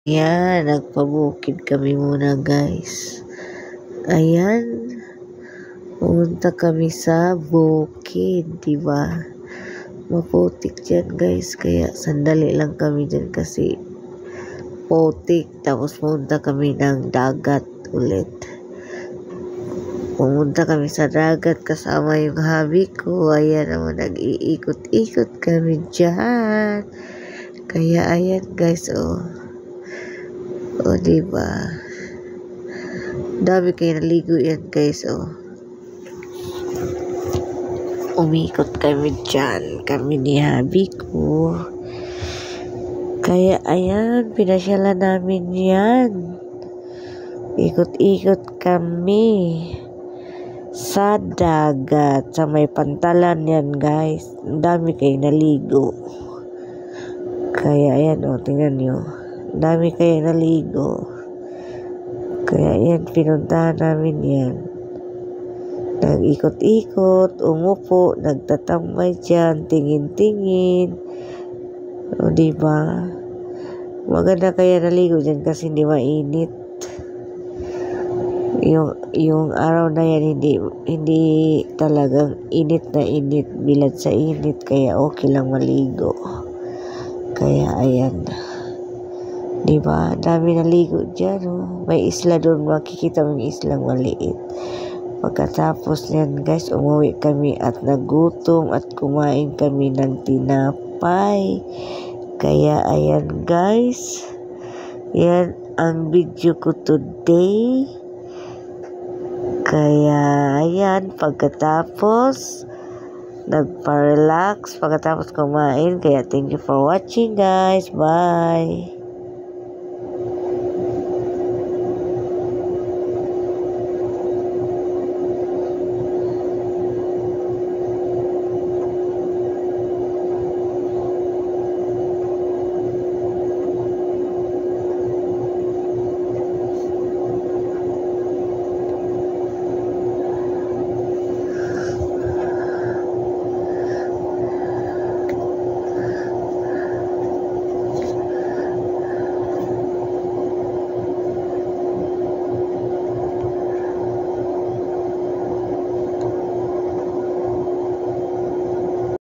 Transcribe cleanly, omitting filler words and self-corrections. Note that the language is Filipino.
Yan, nagpabukid kami muna guys. Ayan, pumunta kami sa bukid, diba? Maputik dyan guys, kaya sandali lang kami dyan kasi putik. Tapos pumunta kami ng dagat ulit. Pumunta kami sa dagat kasama yung hubby ko. Ayan naman, nag-iikot-ikot kami dyan. Kaya ayan guys, oh. O diba? Dami kayo naligo yan guys, oh. Umikot kami dyan. Kami ni hubby ko. Kaya ayan, pinasyalan namin yan. Ikot-ikot kami sa dagat. Sa may pantalan yan guys. Ang dami kayo naligo. Kaya ayan, o, tingnan nyo. Ang dami kayo naligo. Kaya ayan, pinuntahan namin yan. Nag-ikot-ikot, umupo, nagtatambay dyan, tingin-tingin. O, diba? Maganda kaya naligo dyan kasi hindi mainit. Yung araw na yan, hindi talagang init na init, bilad sa init, kaya okay lang maligo. Kaya ayan. Diba? Dami naligo dyan, oh. May isla doon, makikita mo yung islang maliit. Pagkatapos yan guys, umuwi kami at nagutom at kumain kami ng tinapay. Kaya ayan guys, yan ang video ko today. Kaya ayan, pagkatapos nagpa-relax, pagkatapos kumain. Kaya thank you for watching guys, bye.